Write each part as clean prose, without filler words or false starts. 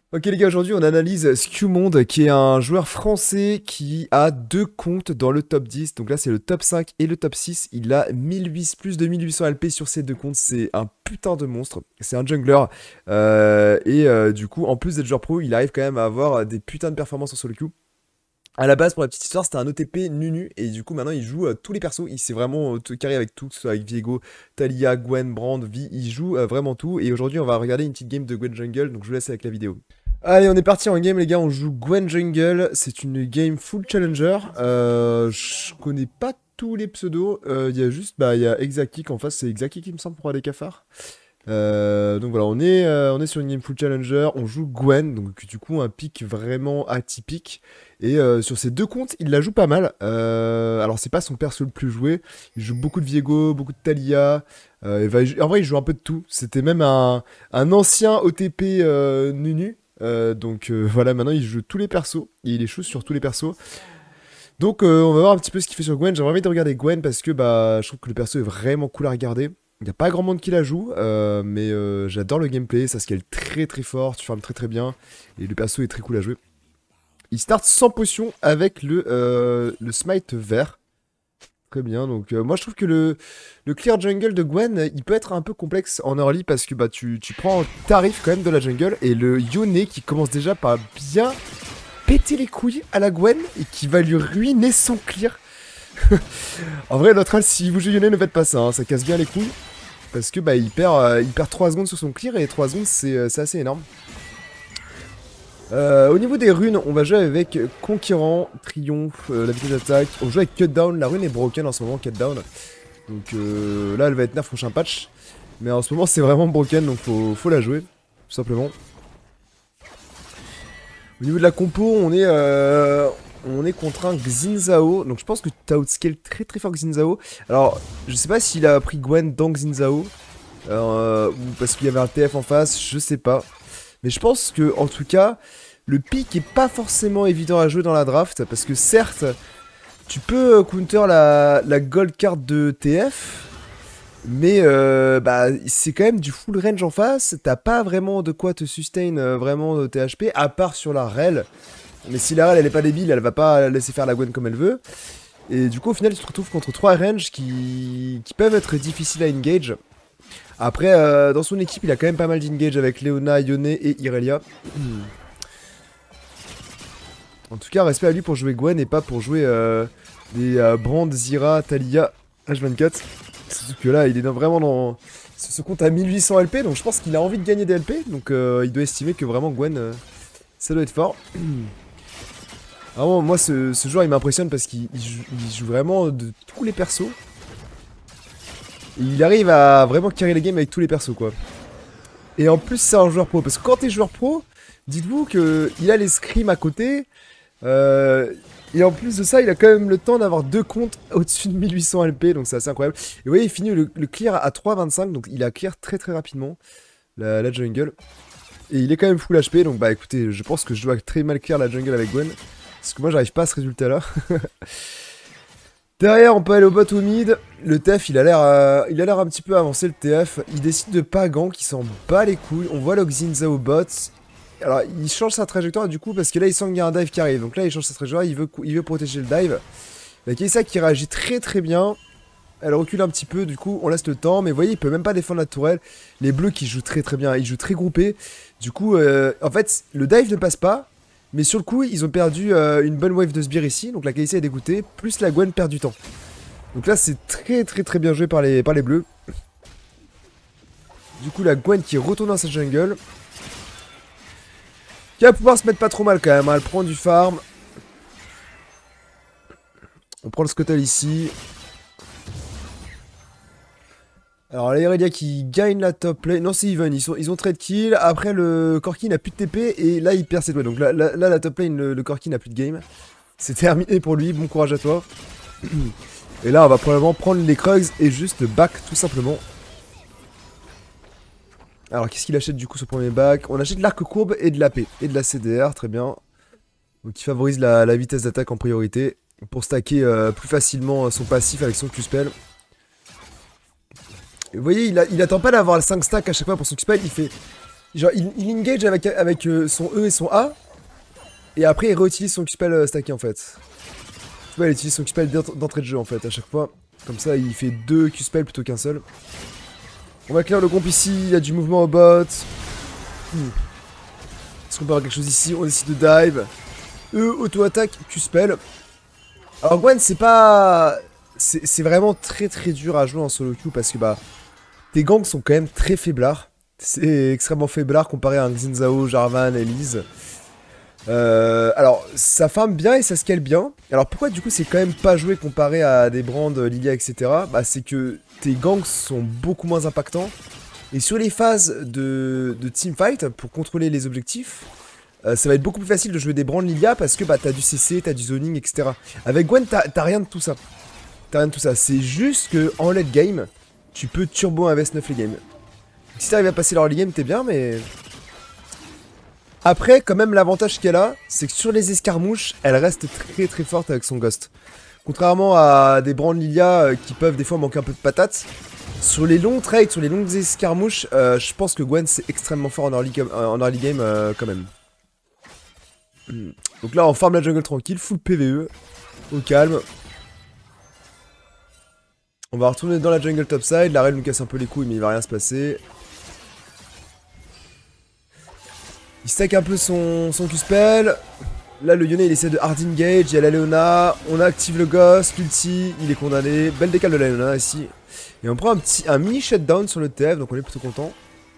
Ok les gars, aujourd'hui on analyse Scumonde qui est un joueur français qui a deux comptes dans le top 10. Donc là c'est le top 5 et le top 6. Il a 1008, plus de 1800 LP sur ces deux comptes. C'est un putain de monstre. C'est un jungler. Du coup en plus d'être joueur pro, il arrive quand même à avoir des putains de performances en solo queue. À la base, pour la petite histoire, c'était un OTP Nunu, et du coup, maintenant, il joue tous les persos. Il s'est vraiment carré avec tout, que ce soit avec Viego, Talia, Gwen, Brand, Vi. Il joue vraiment tout. Et aujourd'hui, on va regarder une petite game de Gwen Jungle, donc je vous laisse avec la vidéo. Allez, on est parti en game, les gars. On joue Gwen Jungle. C'est une game full challenger. Je connais pas tous les pseudos. Il y a juste, il y a Exackick en face. C'est Exackick qui me semble pour aller cafard. Donc voilà, on est sur une game full challenger, on joue Gwen, donc du coup un pick vraiment atypique. Et sur ces deux comptes, il la joue pas mal. Alors c'est pas son perso le plus joué, il joue beaucoup de Viego, beaucoup de Talia. En vrai, il joue un peu de tout. C'était même un ancien OTP Nunu. Voilà, maintenant il joue tous les persos, et il est chaud sur tous les persos. Donc on va voir un petit peu ce qu'il fait sur Gwen. J'aimerais envie de regarder Gwen parce que je trouve que le perso est vraiment cool à regarder. Il n'y a pas grand monde qui la joue, mais j'adore le gameplay, ça scale très très fort, tu farmes très très bien, et le perso est très cool à jouer. Il start sans potion avec le smite vert. Très bien, donc moi je trouve que le clear jungle de Gwen, il peut être un peu complexe en early parce que tu prends un tarif quand même de la jungle, et le Yone qui commence déjà par bien péter les couilles à la Gwen, et qui va lui ruiner son clear. En vrai, Lotral, si vous jouez Yone, ne faites pas ça, hein, ça casse bien les couilles. Parce que il perd 3 secondes sur son clear, et 3 secondes c'est assez énorme. Au niveau des runes, on va jouer avec Conquérant, Triomphe, la vitesse d'attaque. On joue avec Cutdown, la rune est broken en ce moment, Cutdown. Donc là elle va être nerf prochain patch. Mais en ce moment c'est vraiment broken, donc faut la jouer, tout simplement. Au niveau de la compo, on est contre un Xin Zhao, donc je pense que t'as outscale très très fort Xin Zhao. Alors, je sais pas s'il a pris Gwen dans Xin Zhao, ou parce qu'il y avait un TF en face, je sais pas. Mais je pense que, en tout cas, le pick est pas forcément évident à jouer dans la draft, parce que certes, tu peux counter la gold card de TF, mais c'est quand même du full range en face, t'as pas vraiment de quoi te sustain vraiment de THP, à part sur la rel. Mais si la rel elle est pas débile, elle va pas laisser faire la Gwen comme elle veut. Et du coup au final tu te retrouves contre 3 ranges qui peuvent être difficiles à engage. Après dans son équipe il a quand même pas mal d'engage avec Leona, Yone et Irelia. En tout cas respect à lui pour jouer Gwen et pas pour jouer des Brand, Zyra, Talia, H24. Surtout que là il est vraiment dans... Ce compte à 1800 LP, donc je pense qu'il a envie de gagner des LP. Donc il doit estimer que vraiment Gwen ça doit être fort. Vraiment, moi, ce joueur, il m'impressionne parce qu'il joue vraiment de tous les persos. Et il arrive à vraiment carry les games avec tous les persos, quoi. Et en plus, c'est un joueur pro. Parce que quand t'es joueur pro, dites-vous qu'il a les scrims à côté. Et en plus de ça, il a quand même le temps d'avoir deux comptes au-dessus de 1800 LP. Donc c'est assez incroyable. Et vous voyez, il finit le clear à 3,25. Donc il a clear très très rapidement la jungle. Et il est quand même full HP. Donc écoutez, je pense que je dois très mal clear la jungle avec Gwen. Parce que moi j'arrive pas à ce résultat là. Derrière on peut aller au bot ou au mid. Le TF il a l'air un petit peu avancé le TF. Il décide de pas gank, il s'en bat les couilles. On voit le Xin au bot. Alors il change sa trajectoire du coup parce que là il sent qu'il y a un dive qui arrive. Donc là il change sa trajectoire, il veut protéger le dive. La Kai'Sa qui réagit très très bien. Elle recule un petit peu, du coup on laisse le temps. Mais vous voyez il peut même pas défendre la tourelle. Les bleus qui jouent très très bien, ils jouent très groupés. Du coup en fait le dive ne passe pas. Mais sur le coup, ils ont perdu une bonne wave de sbire ici. Donc la Kai'Sa est dégoûtée. Plus la Gwen perd du temps. Donc là, c'est très très très bien joué par les bleus. Du coup, la Gwen qui retourne dans sa jungle. Qui va pouvoir se mettre pas trop mal quand même. Hein. Elle prend du farm. On prend le scuttle ici. Alors la Irelia qui gagne la top lane. Non, c'est even. Ils ont trade kill. Après, le Corki n'a plus de TP. Et là, il perd ses doigts. Donc là, la top lane, le Corki n'a plus de game. C'est terminé pour lui. Bon courage à toi. Et là, on va probablement prendre les Krugs et juste back tout simplement. Alors, qu'est-ce qu'il achète du coup ce premier back? On achète l'arc courbe et de l'AP. Et de la CDR. Très bien. Donc, il favorise la vitesse d'attaque en priorité. Pour stacker plus facilement son passif avec son Q-spell. Vous voyez, il attend pas d'avoir le 5 stack à chaque fois pour son Q-spell, Genre, il engage avec son E et son A. Et après, il réutilise son Q-spell stacké en fait. Tu vois, il utilise son Q-spell d'entrée de jeu en fait, à chaque fois. Comme ça, il fait 2 Q-spell plutôt qu'un seul. On va clear le comp ici, il y a du mouvement au bot. Est-ce qu'on peut avoir quelque chose ici? On décide de dive. E, auto-attaque, Q-spell. Alors Gwen, c'est pas... C'est vraiment très très dur à jouer en solo queue parce que bah... Tes gangs sont quand même très faiblards. C'est extrêmement faiblard comparé à un Xin Zhao, Jarvan, Elise. Alors, ça farm bien et ça scale bien. Alors pourquoi du coup c'est quand même pas joué comparé à des brands Lilia, etc. Bah c'est que tes gangs sont beaucoup moins impactants. Et sur les phases de teamfight, pour contrôler les objectifs, ça va être beaucoup plus facile de jouer des brands Lilia parce que bah t'as du CC, t'as du zoning, etc. Avec Gwen, t'as rien de tout ça. T'as rien de tout ça. C'est juste que en late game, tu peux turbo invest 9 les games. Si t'arrives à passer leur game, t'es bien, mais... Après, quand même, l'avantage qu'elle a, c'est que sur les escarmouches, elle reste très très forte avec son Ghost. Contrairement à des brands Lilia qui peuvent des fois manquer un peu de patates, sur les longs trades, sur les longues escarmouches, je pense que Gwen c'est extrêmement fort en early game quand même. Donc là, on farm la jungle tranquille, full PVE, au calme. On va retourner dans la jungle topside, la reine nous casse un peu les couilles mais il va rien se passer. Il stack un peu son Q-spell. Là, le Yone, il essaie de hard engage. Il y a la Leona. On active le Ghost. L'ulti, il est condamné. Belle décale de la Leona ici. Et on prend un mini shutdown sur le TF. Donc on est plutôt content.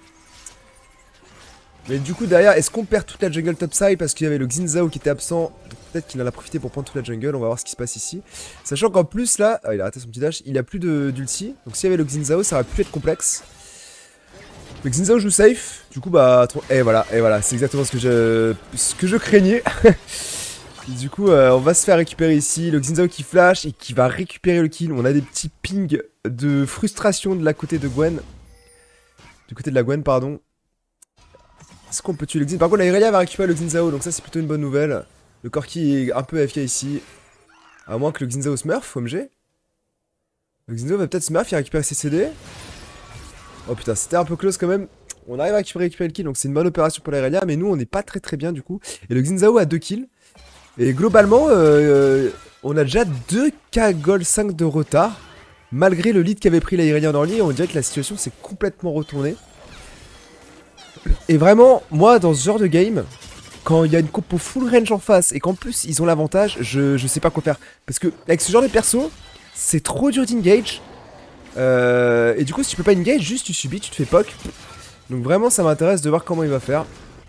Mais du coup, derrière, est-ce qu'on perd toute la jungle topside parce qu'il y avait le Xin Zhao qui était absent? Peut-être qu'il en a profité pour prendre toute la jungle. On va voir ce qui se passe ici. Sachant qu'en plus, là, il a raté son petit dash. Il a plus d'ulti. Donc s'il y avait le Xin Zhao, ça aurait pu être complexe. Le Xin Zhao joue safe, du coup bah... Et voilà, c'est exactement ce que je craignais. Du coup, on va se faire récupérer ici, le Xin Zhao qui flash et qui va récupérer le kill. On a des petits pings de frustration de la côté de Gwen. Du côté de la Gwen, pardon. Est-ce qu'on peut tuer le Xin? Par contre, la Irelia va récupérer le Xin Zhao, donc ça c'est plutôt une bonne nouvelle. Le Corki est un peu AFK ici. À moins que le Xin Zhao smurf, OMG. Le Xin Zhao va peut-être smurf, il récupère ses CD. Oh putain, c'était un peu close quand même. On arrive à récupérer le kill, donc c'est une bonne opération pour l'Irelia, mais nous on n'est pas très très bien du coup. Et le Xin Zhao a 2 kills. Et globalement, on a déjà 2k gold 5 de retard. Malgré le lead qu'avait pris l'Irelia en early, on dirait que la situation s'est complètement retournée. Et vraiment, moi dans ce genre de game, quand il y a une compo full range en face et qu'en plus ils ont l'avantage, je sais pas quoi faire. Parce que avec ce genre de perso, c'est trop dur d'engage. Et du coup si tu peux pas engage, juste tu subis, tu te fais poke. Donc vraiment ça m'intéresse de voir comment il va faire.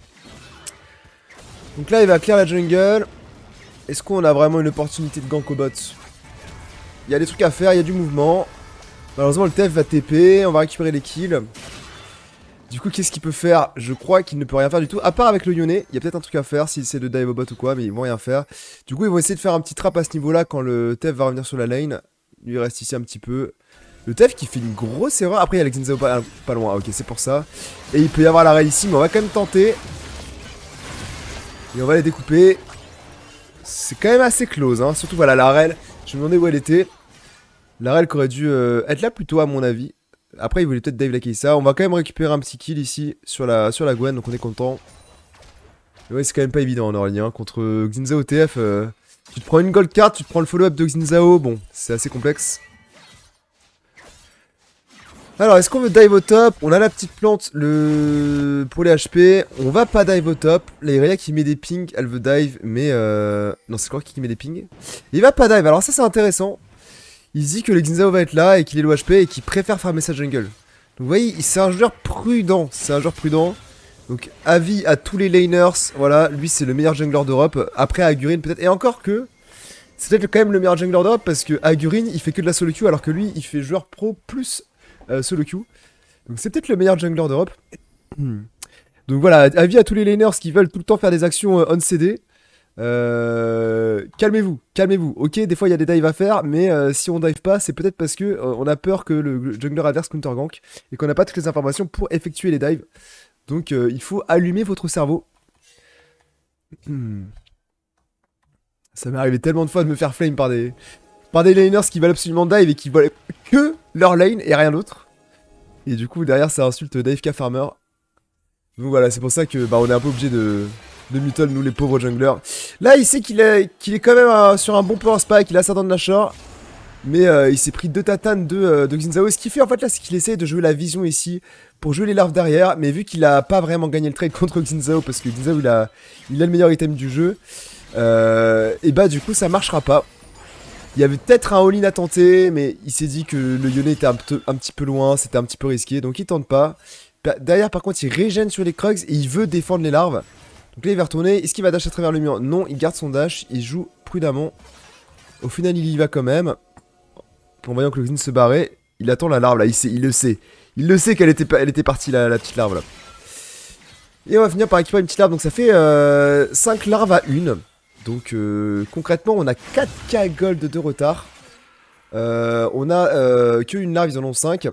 Donc là il va clear la jungle. Est-ce qu'on a vraiment une opportunité de gank au bot? Il y a des trucs à faire, il y a du mouvement. Malheureusement le TF va TP, on va récupérer les kills. Du coup qu'est-ce qu'il peut faire? Je crois qu'il ne peut rien faire du tout. À part avec le Yone, il y a peut-être un truc à faire s'il essaie de dive au bot ou quoi, mais ils vont rien faire. Du coup ils vont essayer de faire un petit trap à ce niveau là quand le TF va revenir sur la lane. Lui il reste ici un petit peu. Le TF qui fait une grosse erreur. Après il y a le Xin Zhao pas loin, ok c'est pour ça. Et il peut y avoir la raid ici, mais on va quand même tenter. Et on va les découper. C'est quand même assez close, hein. Surtout voilà la raid. Je me demandais où elle était. La raid qui aurait dû être là plutôt à mon avis. Après il voulait peut-être dive la Kai'Sa. On va quand même récupérer un petit kill ici sur la Gwen, donc on est content. Mais ouais c'est quand même pas évident en early, hein. Contre Xin Zhao TF, tu te prends une gold card, tu te prends le follow-up de Xin Zhao. Bon c'est assez complexe. Alors, est-ce qu'on veut dive au top? On a la petite plante pour les HP. On va pas dive au top. La Irelia qui met des pings, elle veut dive, mais non, c'est quoi qui met des pings? Il va pas dive. Alors ça, c'est intéressant. Il se dit que le Xin Zhao va être là et qu'il est low HP et qu'il préfère farmer sa jungle. Donc vous voyez, c'est un joueur prudent. C'est un joueur prudent. Donc avis à tous les laners. Voilà, lui c'est le meilleur jungler d'Europe. Après Agurin peut-être. Et encore que... C'est peut-être quand même le meilleur jungler d'Europe parce que Agurin il fait que de la solo queue alors que lui il fait joueur pro plus... solo queue. Donc c'est peut-être le meilleur jungler d'Europe. Donc voilà, avis à tous les laners qui veulent tout le temps faire des actions on CD. Calmez-vous, calmez-vous. Ok, des fois il y a des dives à faire, mais si on dive pas, c'est peut-être parce que on a peur que le jungler adverse counter gank et qu'on n'a pas toutes les informations pour effectuer les dives. Donc il faut allumer votre cerveau. Ça m'est arrivé tellement de fois de me faire flame par des laners qui veulent absolument dive et qui veulent que leur lane et rien d'autre. Et du coup derrière ça insulte DFK Farmer. Donc voilà, c'est pour ça que bah, on est un peu obligé de muttle, nous les pauvres junglers. Là, il sait qu'il est quand même sur un bon power spike, il a sa dent de Nashor. Mais il s'est pris 2 tatanes de Xin Zhao. Ce qu'il fait en fait là, c'est qu'il essaie de jouer la vision ici pour jouer les larves derrière. Mais vu qu'il a pas vraiment gagné le trade contre Xin Zhao, parce que Xin Zhao il a le meilleur item du jeu, et bah du coup ça marchera pas. Il y avait peut-être un all-in à tenter, mais il s'est dit que le Yone était un petit peu loin, c'était un petit peu risqué, donc il tente pas. Derrière par contre il régène sur les Krugs et il veut défendre les larves. Donc là il va retourner, est-ce qu'il va dash à travers le mur? Non, il garde son dash, il joue prudemment. Au final il y va quand même. En voyant que le Xin se barrait, il attend la larve là, il le sait. Il le sait qu'elle était partie la petite larve là. Et on va finir par récupérer une petite larve, donc ça fait 5 larves à 1. Donc concrètement on a 4k gold de retard. On a que une larve, ils en ont 5.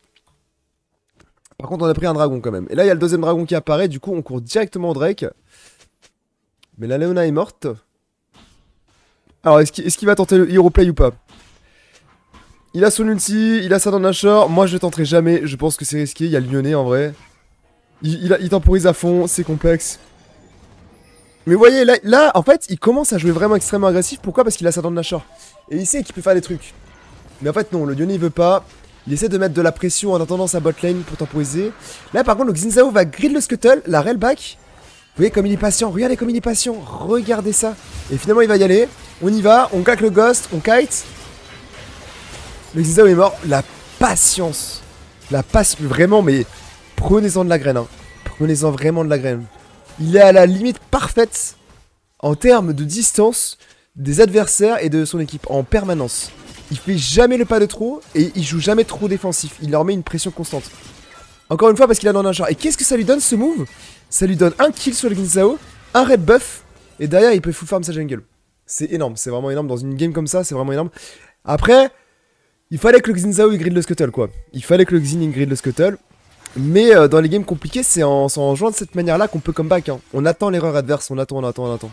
Par contre on a pris un dragon quand même. Et là il y a le deuxième dragon qui apparaît, du coup on court directement au Drake. Mais la Leona est morte. Alors est-ce qu'il va tenter le hero play ou pas? Il a son ulti, il a ça dans Nashor. Moi je le tenterai jamais, je pense que c'est risqué. Il y a le Lyonnais en vrai. Il temporise à fond, c'est complexe. Mais vous voyez, là, en fait, il commence à jouer vraiment extrêmement agressif. Pourquoi? Parce qu'il a ça dans Nashor. Et il sait qu'il peut faire des trucs. Mais en fait, non, le Lyonnais il veut pas. Il essaie de mettre de la pression en attendant sa botlane pour temporiser. Là, par contre, le Xin Zhao va grid le scuttle, la railback. Vous voyez comme il est patient, regardez comme il est patient. Regardez ça. Et finalement, il va y aller. On y va, on claque le ghost, on kite. Le Xin Zhao est mort. La patience. La patience. Vraiment, mais prenez-en de la graine. Hein. Prenez-en vraiment de la graine. Il est à la limite parfaite en termes de distance des adversaires et de son équipe en permanence. Il fait jamais le pas de trop et il joue jamais trop défensif. Il leur met une pression constante. Encore une fois parce qu'il a dans un char. Et qu'est-ce que ça lui donne ce move? Ça lui donne un kill sur le Xin Zhao, un red buff et derrière il peut full farm sa jungle. C'est énorme, c'est vraiment énorme. Dans une game comme ça, c'est vraiment énorme. Après... il fallait que le Xin Zhao il grid le scuttle quoi. Il fallait que le Xin il grid le scuttle. Mais dans les games compliqués, c'est en jouant de cette manière là qu'on peut comeback. Hein. On attend l'erreur adverse, on attend.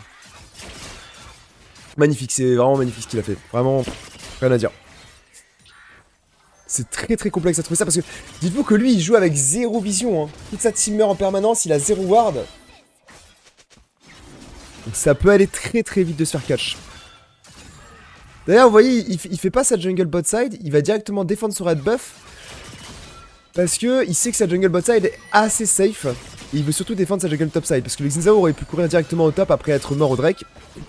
Magnifique, c'est vraiment magnifique ce qu'il a fait. Vraiment, rien à dire. C'est très très complexe à trouver ça parce que dites-vous que lui il joue avec 0 vision. Hein. Toute sa team meurt en permanence, il a 0 ward. Donc ça peut aller très très vite de se faire catch. D'ailleurs, vous voyez, il fait pas sa jungle bot side, il va directement défendre son red buff. Parce que il sait que sa jungle bot side est assez safe. Et il veut surtout défendre sa jungle top side. Parce que le Xin Zhao aurait pu courir directement au top après être mort au Drake.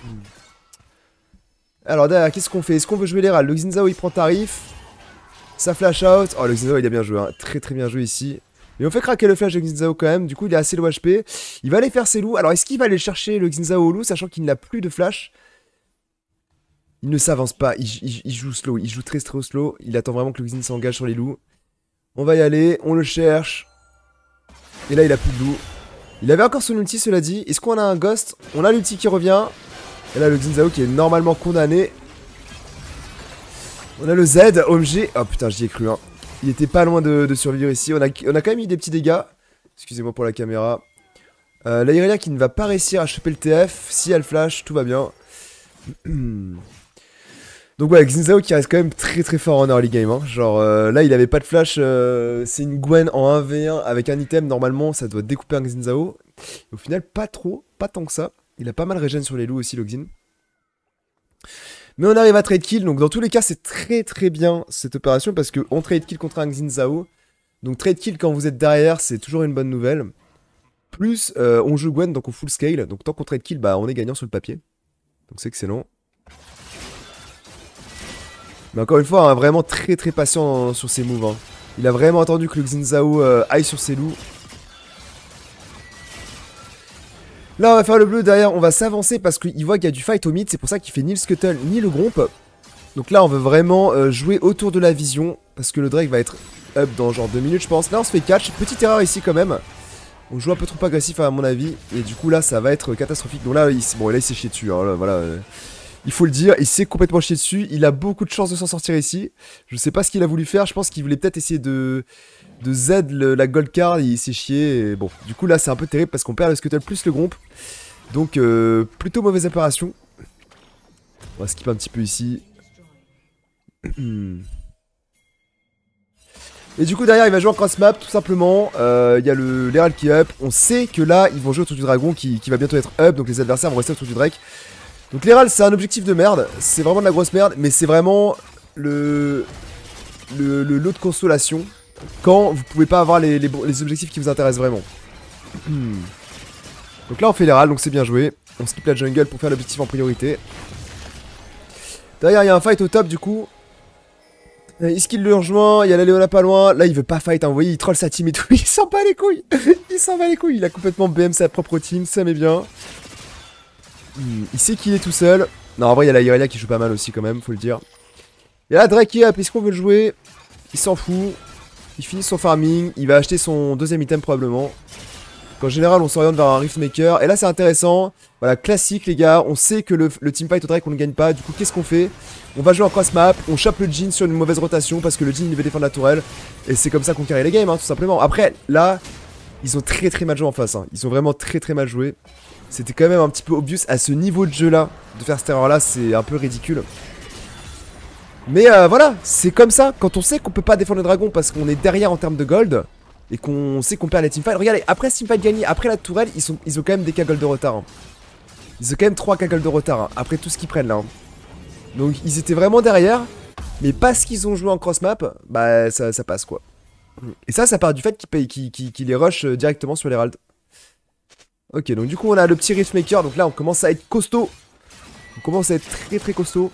Alors derrière, qu'est-ce qu'on fait? Est-ce qu'on veut jouer les râles? Le Xin Zhao il prend tarif. Ça flash out. Oh, le Xin Zhao il a bien joué, hein. Très très bien joué ici. Mais on fait craquer le flash de Xin Zhao quand même. Du coup, il est assez low HP. Il va aller faire ses loups. Alors, est-ce qu'il va aller chercher le Xin Zhao au loup, sachant qu'il n'a plus de flash? Il ne s'avance pas, il joue slow, il joue très très slow. Il attend vraiment que le Xin s'engage sur les loups. On va y aller, on le cherche. Et là il a plus de loups. Il avait encore son ulti cela dit. Est-ce qu'on a un ghost? On a l'ulti qui revient. Et là le Xin Zhao qui est normalement condamné. On a le Z, OMG. Oh putain j'y ai cru hein. Il était pas loin de survivre ici. On a quand même eu des petits dégâts. Excusez-moi pour la caméra. La Irelia qui ne va pas réussir à choper le TF. Si elle flash, tout va bien. Donc ouais, Xin Zhao qui reste quand même très très fort en early game. Hein. Genre là il avait pas de flash, c'est une Gwen en 1v1 avec un item. Normalement ça doit découper un Xin Zhao. Au final pas trop, pas tant que ça. Il a pas mal régène sur les loups aussi le Xin. Mais on arrive à trade kill, donc dans tous les cas c'est très très bien cette opération. Parce qu'on trade kill contre un Xin Zhao. Donc trade kill quand vous êtes derrière c'est toujours une bonne nouvelle. Plus on joue Gwen donc au full scale. Donc tant qu'on trade kill bah on est gagnant sur le papier. Donc c'est excellent. Mais encore une fois, hein, vraiment très très patient sur ses moves. Hein. Il a vraiment attendu que le Xin Zhao aille sur ses loups. Là, on va faire le bleu. Derrière, on va s'avancer parce qu'il voit qu'il y a du fight au mid. C'est pour ça qu'il fait ni le scuttle ni le gromp. Donc là, on veut vraiment jouer autour de la vision. Parce que le Drake va être up dans genre 2 minutes, je pense. Là, on se fait catch. Petite erreur ici quand même. On joue un peu trop agressif à mon avis. Et du coup, là, ça va être catastrophique. Donc là, il s'est chié dessus. Hein, là, voilà. Il faut le dire, il s'est complètement chié dessus. Il a beaucoup de chances de s'en sortir ici. Je sais pas ce qu'il a voulu faire. Je pense qu'il voulait peut-être essayer de Z la gold card. Il s'est chié. Et bon, du coup là c'est un peu terrible parce qu'on perd le scuttle plus le gromp. Donc plutôt mauvaise opération. On va skip un petit peu ici. Et du coup derrière il va jouer en cross map tout simplement. Il y a l'Herald qui est up. On sait que là ils vont jouer autour du dragon qui va bientôt être up. Donc les adversaires vont rester autour du Drake. Donc l'Herald c'est un objectif de merde. C'est vraiment de la grosse merde. Mais c'est vraiment le lot de consolation quand vous pouvez pas avoir les objectifs qui vous intéressent vraiment. Donc là on fait l'Herald, donc c'est bien joué. On skip la jungle pour faire l'objectif en priorité. Derrière il y a un fight au top du coup. Iskill le rejoint, il y a la Léona pas loin. Là il veut pas fight, hein. Vous voyez il troll sa team et tout. Il s'en bat les couilles. Il s'en bat les couilles. Il a complètement BM sa propre team, ça met bien. Il sait qu'il est tout seul. Non en vrai il y a la Irelia qui joue pas mal aussi quand même, faut le dire. Et là Drake est up, est-ce qu'on veut le jouer? Il s'en fout. Il finit son farming, il va acheter son deuxième item probablement. En général on s'oriente vers un Riftmaker. Et là c'est intéressant. Voilà, classique les gars. On sait que le teamfight au Drake on ne gagne pas. Du coup qu'est-ce qu'on fait? On va jouer en cross map. On chope le Jhin sur une mauvaise rotation parce que le Jhin il veut défendre la tourelle. Et c'est comme ça qu'on carry les games hein, tout simplement. Après là ils ont très mal joué en face hein. Ils ont vraiment très mal joué. C'était quand même un petit peu obvious à ce niveau de jeu là. De faire cette erreur là c'est un peu ridicule. Mais voilà, c'est comme ça. Quand on sait qu'on peut pas défendre le dragon parce qu'on est derrière en termes de gold. Et qu'on sait qu'on perd les teamfights. Regardez, après ce teamfight gagné, après la tourelle, ils ont quand même des k-gold de retard. Hein. Ils ont quand même 3 k-gold de retard. Hein, après tout ce qu'ils prennent là. Hein. Donc ils étaient vraiment derrière. Mais parce qu'ils ont joué en cross map, bah ça passe quoi. Et ça part du fait qu'ils les rush directement sur l'Herald. Ok, donc du coup on a le petit Riftmaker. Donc là on commence à être costaud. On commence à être très costaud.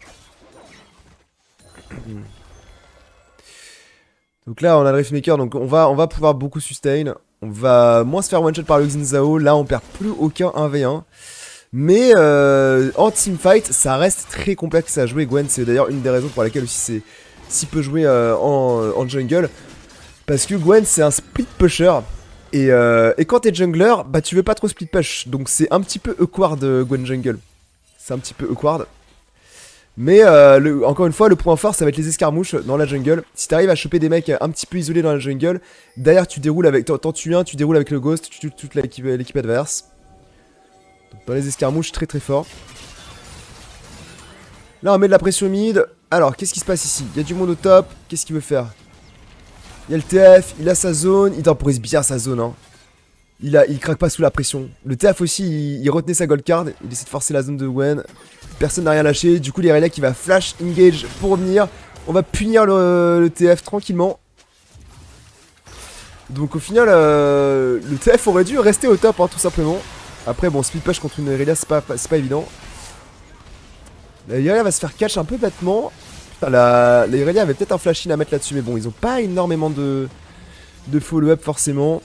Donc là on a le Riftmaker, donc on va pouvoir beaucoup sustain. On va moins se faire one shot par le Xin Zhao. Là on perd plus aucun 1v1. Mais en teamfight ça reste très complexe à jouer. Gwen c'est d'ailleurs une des raisons pour laquelle aussi c'est si peu joué en jungle. Parce que Gwen c'est un split pusher. Et quand t'es jungler, bah tu veux pas trop split push. Donc c'est un petit peu awkward Gwen jungle. C'est un petit peu awkward. Mais encore une fois, le point fort, ça va être les escarmouches dans la jungle. Si t'arrives à choper des mecs un petit peu isolés dans la jungle, derrière tu déroules avec. T'en tues un, tu déroules avec le ghost, tu tues toute l'équipe adverse. Donc, dans les escarmouches, très fort. Là, on met de la pression mid. Alors, qu'est-ce qui se passe ici? Il y a du monde au top. Qu'est-ce qu'il veut faire? Il y a le TF, il a sa zone. Il temporise bien sa zone. Hein. Il craque pas sous la pression. Le TF aussi, il retenait sa gold card. Il essaie de forcer la zone de Gwen. Personne n'a rien lâché. Du coup, l'Irelia qui va flash engage pour revenir. On va punir le TF tranquillement. Donc au final, le TF aurait dû rester au top, hein, tout simplement. Après, bon, speed push contre une Irelia, c'est pas évident. La Irelia va se faire catch un peu bêtement. La Irelia avait peut-être un flash in à mettre là-dessus, mais bon, ils ont pas énormément de follow-up forcément.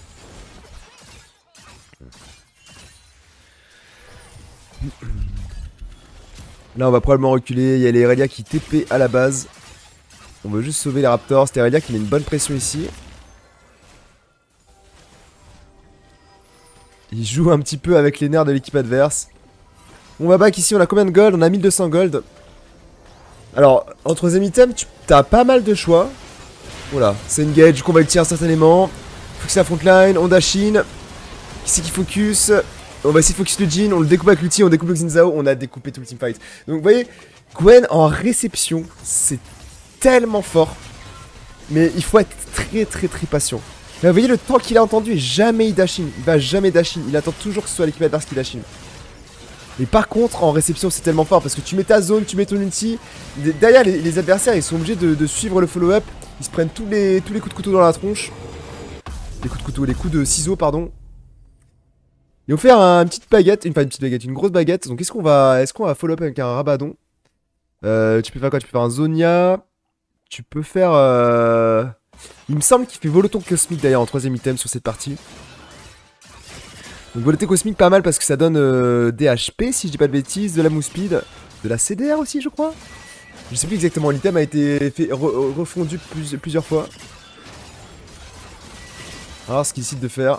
Là on va probablement reculer, il y a les Irelia qui TP à la base. On veut juste sauver les Raptors, c'est Irelia qui met une bonne pression ici. Il joue un petit peu avec les nerfs de l'équipe adverse. On va back ici, on a combien de gold? On a 1200 gold. Alors, en troisième item, t'as pas mal de choix. Voilà, c'est engage, du coup on va le tirer instantanément. Faut que c'est la frontline, on dash in. Qui c'est qui focus? On va essayer de focus le Jhin, on le découpe avec l'ulti, on découpe le Xin Zhao, on a découpé tout le teamfight. Donc vous voyez, Gwen en réception, c'est tellement fort. Mais il faut être très patient. Là vous voyez le temps qu'il a entendu et jamais il dash in. Il va jamais dash in, il attend toujours que ce soit l'équipe adverse qui dash in. Mais par contre en réception c'est tellement fort parce que tu mets ta zone, tu mets ton ulti. Derrière les adversaires ils sont obligés de suivre le follow-up. Ils se prennent tous les coups de couteau dans la tronche. Les coups de couteau, les coups de ciseaux pardon. Et on fait une petite baguette, une grosse baguette. Donc est-ce qu'on va follow up avec un Rabadon? Tu peux faire quoi? Tu peux faire un Zonia. Tu peux faire... Il me semble qu'il fait Voloton Cosmique d'ailleurs en troisième item sur cette partie. Donc Voloton Cosmique pas mal parce que ça donne des HP si je dis pas de bêtises, de la move speed, de la CDR aussi je crois. Je sais plus exactement, l'item a été refondu plusieurs fois. Alors ce qu'il décide de faire...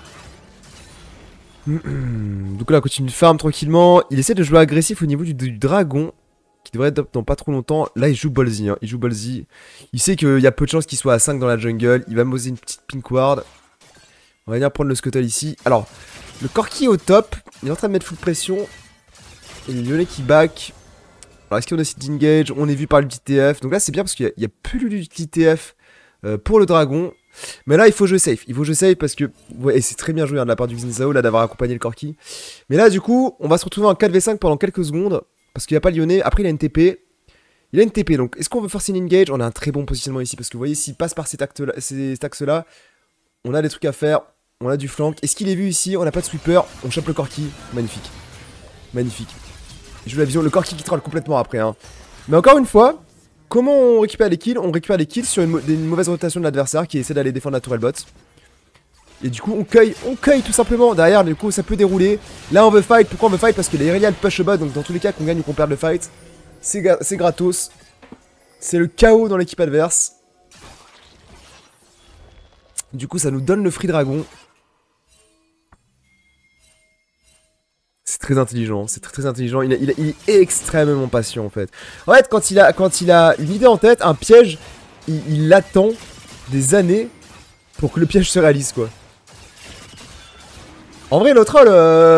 Donc là, on continue de farm tranquillement. Il essaie de jouer agressif au niveau du dragon, qui devrait être dans pas trop longtemps. Là, il joue Ballsy. Hein. Il joue Ballsy. Il sait qu'il y a peu de chances qu'il soit à 5 dans la jungle. Il va poser une petite pink ward. On va venir prendre le scuttle ici. Alors, le Corki est au top. Il est en train de mettre full pression. Et le violet qui back. Alors, est-ce qu'on décide d'engage? On est vu par l'ulti TF. Donc là, c'est bien parce qu'il n'y a plus l'ulti TF pour le dragon. Mais là, il faut jouer safe. Il faut jouer safe parce que... Ouais, et c'est très bien joué hein, de la part du Xin Zhao, là, d'avoir accompagné le Corki. Mais là, du coup, on va se retrouver en 4v5 pendant quelques secondes. Parce qu'il n'y a pas le Lyonnais. Après, il a une TP. Il a une TP, donc est-ce qu'on veut forcer une engage? On a un très bon positionnement ici. Parce que vous voyez, s'il passe par cet axe-là, on a des trucs à faire. On a du flank. Est-ce qu'il est vu ici? On n'a pas de sweeper. On chope le Corki. Magnifique. Magnifique. Je joue la vision. Le Corki qui troll complètement après. Hein. Mais encore une fois... Comment on récupère les kills? On récupère les kills sur une mauvaise rotation de l'adversaire qui essaie d'aller défendre la tourelle bot. Et du coup on cueille tout simplement. Derrière du coup ça peut dérouler. Là on veut fight, pourquoi on veut fight? Parce que les Irelia push bot, donc dans tous les cas qu'on gagne ou qu'on perde le fight, c'est gratos. C'est le chaos dans l'équipe adverse. Du coup ça nous donne le free dragon. C'est très intelligent, c'est très intelligent, il est extrêmement patient en fait. En fait quand il a une idée en tête, un piège, il attend des années pour que le piège se réalise quoi. En vrai le troll,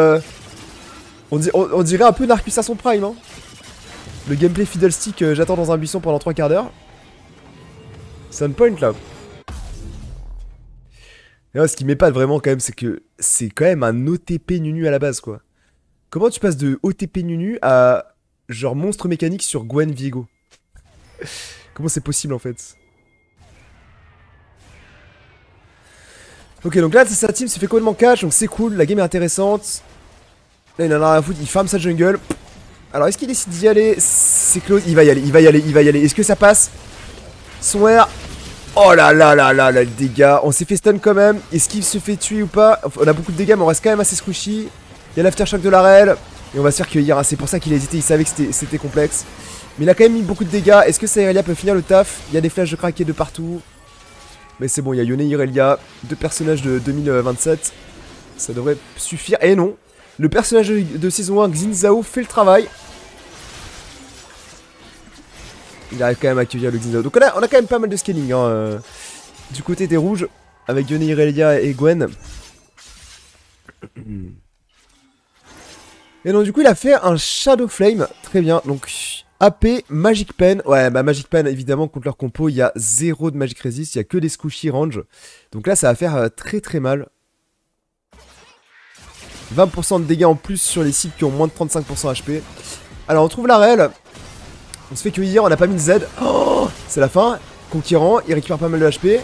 on dirait un peu Narcus à son prime hein. Le gameplay fiddlestick, j'attends dans un buisson pendant 3 quarts d'heure. Sunpoint là. Et là, ce qui m'épate vraiment quand même c'est que c'est quand même un OTP Nunu à la base quoi. Comment tu passes de OTP Nunu à genre monstre mécanique sur Gwen Viego? Comment c'est possible en fait? Ok donc là sa team se fait complètement catch donc c'est cool, la game est intéressante. Là il en a rien à foutre, il farm sa jungle. Alors est-ce qu'il décide d'y aller? C'est close, il va y aller. Est-ce que ça passe? Son R. Oh là là là là là, le dégât. On s'est fait stun quand même. Est-ce qu'il se fait tuer ou pas? On a beaucoup de dégâts mais on reste quand même assez squishy. Il y a l'aftershock de la rel. Et on va se faire cueillir. Hein. C'est pour ça qu'il a hésité. Il savait que c'était complexe. Mais il a quand même mis beaucoup de dégâts. Est-ce que ça Irelia peut finir le taf? Il y a des flashs de craquer de partout. Mais c'est bon. Il y a Yone Irelia. 2 personnages de 2027. Ça devrait suffire. Et non. Le personnage de saison 1, Xin Zhao, fait le travail. Il arrive quand même à accueillir le Xin Zhao. Donc on a quand même pas mal de scaling. Hein, du côté des rouges. Avec Yone Irelia et Gwen. Et donc du coup il a fait un Shadow Flame, très bien, donc AP, Magic Pen, ouais bah Magic Pen évidemment contre leur compo il y a 0 de Magic Resist, il y a que des squishy range, donc là ça va faire très très mal. 20% de dégâts en plus sur les cibles qui ont moins de 35% HP. Alors on trouve la rel, on se fait cueillir, on n'a pas mis de Z, oh, c'est la fin, conquérant, il récupère pas mal de HP.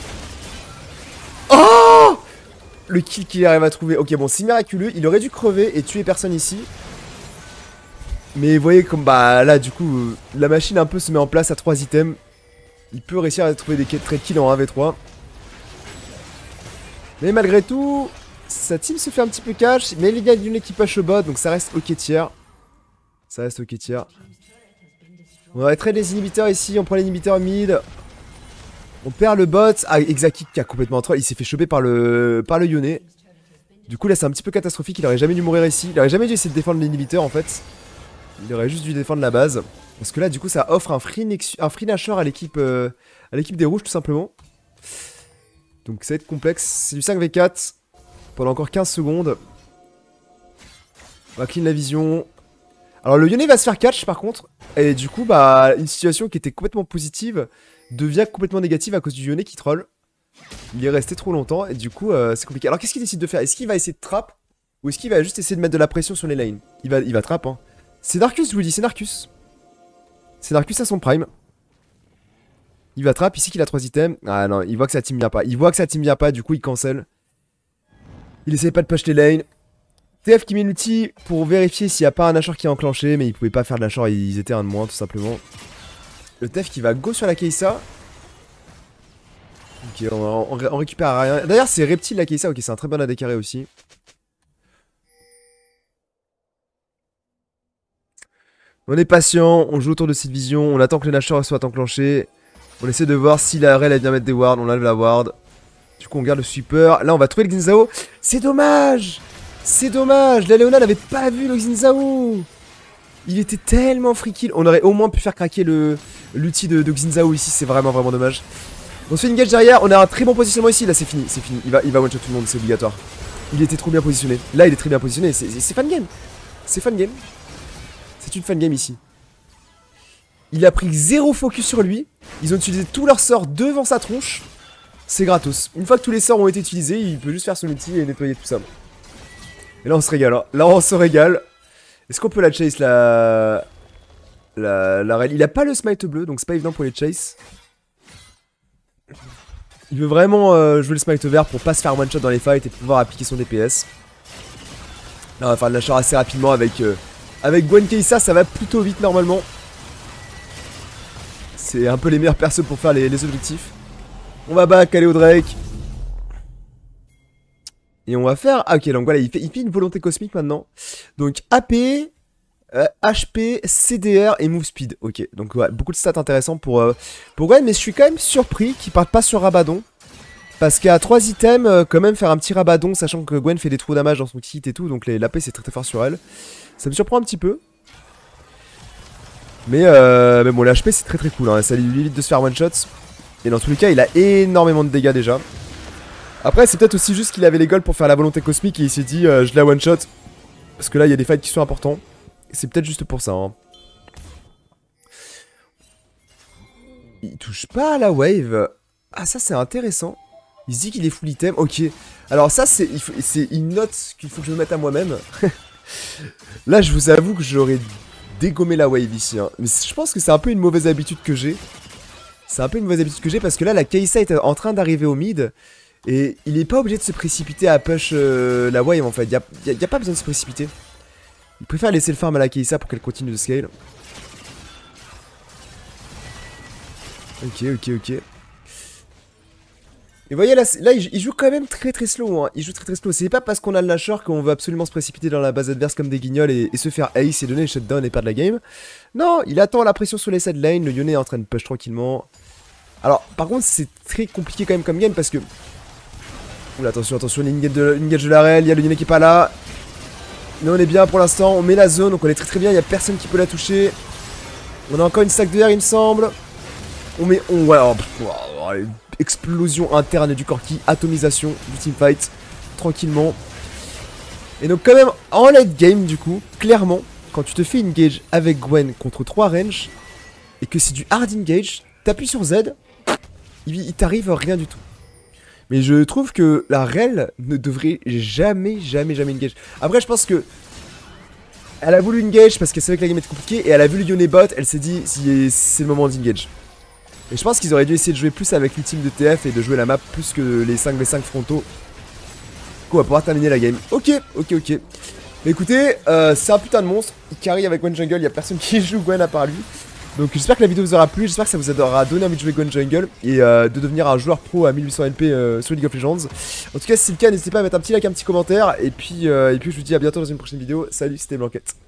Oh! Le kill qu'il arrive à trouver. Ok, bon, c'est miraculeux. Il aurait dû crever et tuer personne ici. Mais vous voyez comme, bah là, du coup, la machine un peu se met en place à 3 items. Il peut réussir à trouver des trade kills en 1v3. Mais malgré tout, sa team se fait un petit peu catch. Mais les gars d'une équipe au bot, donc ça reste ok tiers. Ça reste ok tiers. On va trade les inhibiteurs ici. On prend l'inhibiteur mid. On perd le bot. Ah, Exaki qui a complètement troll. Il s'est fait choper par le Yone. Du coup, là, c'est un petit peu catastrophique. Il aurait jamais dû mourir ici. Il aurait jamais dû essayer de défendre l'inhibiteur en fait. Il aurait juste dû défendre la base. Parce que là, du coup, ça offre un free Nashor à l'équipe des rouges, tout simplement. Donc, ça va être complexe. C'est du 5v4. Pendant encore 15 secondes. On va clean la vision. Alors, le Yone va se faire catch par contre. Et du coup, bah, une situation qui était complètement positive devient complètement négative à cause du Yone qui troll. Il est resté trop longtemps et du coup c'est compliqué. Alors qu'est-ce qu'il décide de faire? Est-ce qu'il va essayer de trap? Ou est-ce qu'il va juste essayer de mettre de la pression sur les lanes? Il va trap hein. C'est Narcus je vous dis, c'est Narcus. C'est Narcus à son prime. Il va trap ici qu'il a 3 items. Ah non, il voit que sa team vient pas. Il voit que sa team vient pas, du coup il cancel. Il essaie pas de push les lanes. TF qui met l'outil pour vérifier s'il n'y a pas un Nashor qui est enclenché. Mais il pouvait pas faire de Nashor, ils étaient un de moins tout simplement. Le TF qui va go sur la Kai'Sa. Ok, on récupère rien. D'ailleurs, c'est Reptile la Kai'Sa. Ok, c'est un très bon AD carré aussi. On est patient, on joue autour de cette vision. On attend que le Nashor soit enclenché. On essaie de voir si la RL elle vient mettre des wards. On enlève la ward. Du coup, on garde le sweeper. Là, on va trouver le Xin Zhao. C'est dommage! C'est dommage! La Léona n'avait pas vu le Xin Zhao. Il était tellement free kill. On aurait au moins pu faire craquer l'outil de Xin Zhao ici. C'est vraiment dommage. On se fait une gage derrière, on a un très bon positionnement ici, là c'est fini, il va one shot tout le monde, c'est obligatoire. Il était trop bien positionné, là il est très bien positionné, c'est fan game. C'est fan game. C'est une fan game ici. Il a pris 0 focus sur lui. Ils ont utilisé tous leurs sorts devant sa tronche. C'est gratos. Une fois que tous les sorts ont été utilisés, il peut juste faire son ulti et nettoyer tout ça. Et là on se régale, hein. Là on se régale. Est-ce qu'on peut la chase la rail? Il a pas le smite bleu, donc c'est pas évident pour les chase. Il veut vraiment jouer le smite vert pour pas se faire one shot dans les fights et pouvoir appliquer son DPS. Là on va faire le lâcheur assez rapidement avec Gwen Kai'Sa, ça va plutôt vite normalement. C'est un peu les meilleurs persos pour faire les objectifs. On va back, aller au Drake. Et on va faire... Ah ok, donc voilà, il fait une volonté cosmique maintenant. Donc AP, HP, CDR et Move Speed. Ok, donc ouais, beaucoup de stats intéressants pour Gwen. Mais je suis quand même surpris qu'il parte pas sur Rabadon. Parce qu'à 3 items, quand même faire un petit Rabadon, sachant que Gwen fait des trous damage dans son kit et tout. Donc l'AP c'est très très fort sur elle. Ça me surprend un petit peu. Mais bon, le HP c'est très très cool, hein. Ça lui évite de se faire one shot. Et dans tous les cas, il a énormément de dégâts déjà. Après, c'est peut-être aussi juste qu'il avait les golds pour faire la volonté cosmique et il s'est dit je la one shot. Parce que là, il y a des fights qui sont importants. C'est peut-être juste pour ça, hein. Il touche pas à la wave. Ah, ça c'est intéressant. Il se dit qu'il est full item. Ok. Alors ça, c'est une note qu'il faut que je me mette à moi-même. Là, je vous avoue que j'aurais dégommé la wave ici, hein. Mais je pense que c'est un peu une mauvaise habitude que j'ai. C'est un peu une mauvaise habitude que j'ai parce que là, la Kai'Sa est en train d'arriver au mid. Et il est pas obligé de se précipiter à push la wave en fait. Y a pas besoin de se précipiter. Il préfère laisser le farm à la Kai'Sa pour qu'elle continue de scale. Ok. Et vous voyez là, il joue quand même très slow, hein. Il joue très slow. C'est pas parce qu'on a le lâcheur qu'on veut absolument se précipiter dans la base adverse comme des guignols et se faire ace et donner le shutdown et perdre la game. Non, il attend la pression sur les side lane. Le Yone est en train de push tranquillement. Alors, par contre, c'est très compliqué quand même comme game parce que... Oula, attention, il y a une engage de la réelle, il y a le Yone qui est pas là. Mais on est bien pour l'instant, on met la zone, donc on est très bien, il y a personne qui peut la toucher. On a encore une stack de R, il me semble. Ouais, explosion interne du Corki, atomisation du teamfight, tranquillement. Et donc quand même, en late game du coup, clairement, quand tu te fais engage avec Gwen contre 3 range, et que c'est du hard engage, t'appuies sur Z, il t'arrive rien du tout. Mais je trouve que la rel ne devrait jamais engage. Après, je pense que elle a voulu engage parce qu'elle savait que la game était compliquée et elle a vu le Yone bot, elle s'est dit c'est le moment d'engage. Et je pense qu'ils auraient dû essayer de jouer plus avec l'ultime de TF et de jouer la map plus que les 5v5 frontaux. Du coup, on va pouvoir terminer la game. Ok. Mais écoutez, c'est un putain de monstre. Il carry avec Gwen Jungle, il n'y a personne qui joue Gwen à part lui. Donc j'espère que la vidéo vous aura plu, j'espère que ça vous aura donné envie de jouer Gwen Jungle et de devenir un joueur pro à 1800 LP sur League of Legends. En tout cas, si c'est le cas, n'hésitez pas à mettre un petit like, un petit commentaire. Et puis je vous dis à bientôt dans une prochaine vidéo. Salut, c'était Blanquette.